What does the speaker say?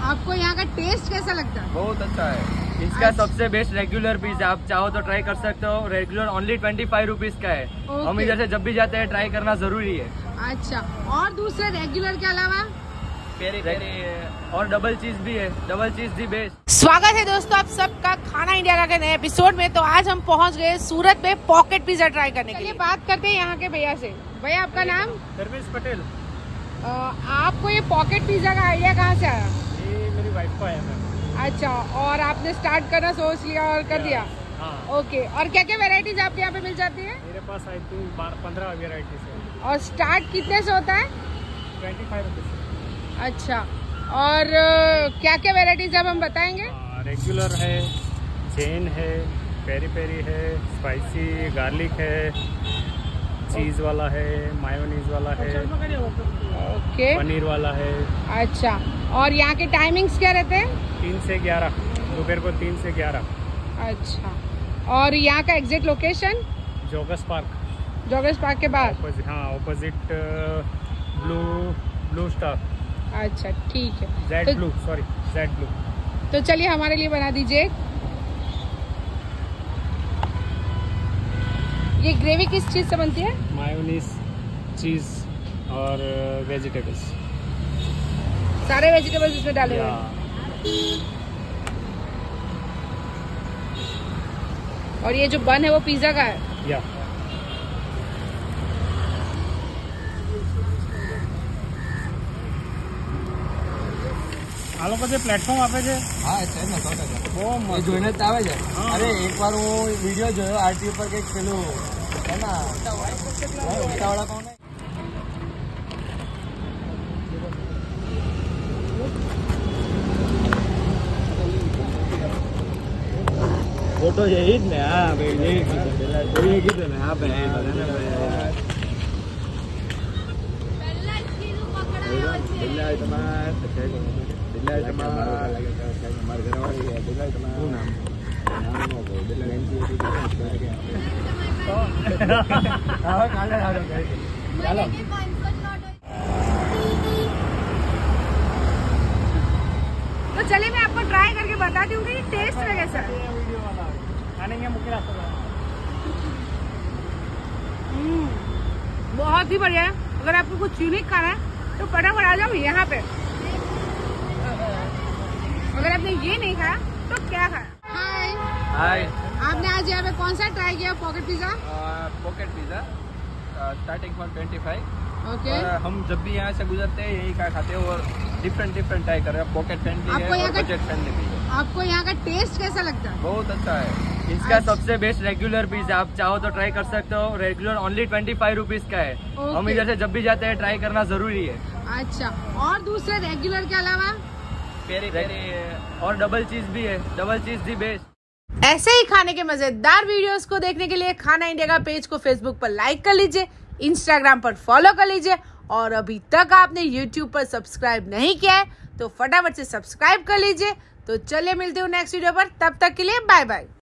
आपको यहाँ का टेस्ट कैसा लगता है? बहुत अच्छा है। इसका सबसे बेस्ट रेगुलर पीस है, आप चाहो तो ट्राई कर सकते हो। रेगुलर ओनली 25 रुपीज का है। हम इधर से जब भी जाते हैं ट्राई करना जरूरी है। अच्छा, और दूसरे रेगुलर के अलावा पेरी पेरी और डबल चीज भी है, डबल चीज दी बेस्ट। स्वागत है दोस्तों आप सबका खाना इंडिया के नए एपिसोड में। तो आज हम पहुंच गए सूरत में पॉकेट पिज्जा ट्राई करने के लिए। बात करते हैं यहाँ के भैया से। भैया आपका नाम? धर्मेश पटेल। आपको ये पॉकेट पिज्जा का आइडिया कहाँ से आया? ये मेरी वाइफ का है मैम। अच्छा, और आपने स्टार्ट करना सोच लिया और कर दिया? हाँ। ओके, और क्या क्या वेराइटीज आपके यहाँ पे मिल जाती है? मेरे पास आई थिंक 15 वेराइटीज है। और स्टार्ट कितने से होता है? 25 रुपीज। अच्छा, और क्या क्या वेराइटीज अब हम बताएंगे? रेगुलर है, चेन है, पेरी पेरी है, स्पाइसी गार्लिक है, चीज वाला है, मायोनीज वाला है, ओके, पनीर वाला है। अच्छा, और यहाँ के टाइमिंग्स क्या रहते हैं? 3 से 11, दोपहर को 3 से 11। अच्छा, और यहाँ का exact location? Joggers park. Joggers park के बाद? हाँ, ऑपोजिट ब्लू स्टार। अच्छा, ठीक है। Jade Blue. तो चलिए हमारे लिए बना दीजिए। ये ग्रेवी किस चीज से बनती है? मायोनीज, चीज और वेजिटेबल्स। सारे वेजिटेबल्स इसमें डाले हुए हैं। और ये जो बन है वो पिज्जा का है? या આ લોકો જે પ્લેટફોર્મ આપે છે હા છે ને 100%. બહુ મસ્ત. જોઈને જ આવે છે. અરે એકવાર હું વિડીયો જોયો આરટી ઉપર કંઈક પેલું હે ના ઉતાવળા પાઉં ને ફોટો છે ઈ જ ને. હા ભાઈ જોઈએ કીધું ને. હા ભાઈ तो चलिए मैं आपको ट्राई करके बताती हूँ कि टेस्ट में कैसा है। बहुत ही बढ़िया है। अगर आपको कुछ यूनिक खाना है तो फटाफट आ जाओ यहाँ पे। अगर आपने ये नहीं खाया तो क्या खाया? हाय हाय। आपने आज यहाँ पे कौन सा ट्राई किया pocket pizza? Pocket pizza starting from 25। Okay, और हम जब भी यहाँ से गुजरते हैं यही का खाते हैं और डिफरेंट टाई कर रहे हैं। पॉकेट फ्रेंडली आपको है यहाँ और का बजट फ्रेंडली भी है। आपको यहाँ का टेस्ट कैसा लगता है? बहुत अच्छा है। इसका सबसे बेस्ट रेगुलर पीस है, आप चाहो तो ट्राई कर सकते हो। रेगुलर ओनली 25 रुपीज का है। हम इधर से जब भी जाते हैं ट्राई करना जरूरी है। अच्छा, और दूसरे रेगुलर के अलावा पेरी पेरी और डबल चीज भी है, डबल चीज दी बेस्ट। ऐसे ही खाने के मजेदार वीडियोस को देखने के लिए खाना इंडिया का पेज को फेसबुक पर लाइक कर लीजिए, इंस्टाग्राम पर फॉलो कर लीजिए, और अभी तक आपने यूट्यूब पर सब्सक्राइब नहीं किया है तो फटाफट से सब्सक्राइब कर लीजिए। तो चलिए मिलते हैं नेक्स्ट वीडियो पर, तब तक के लिए बाय बाय।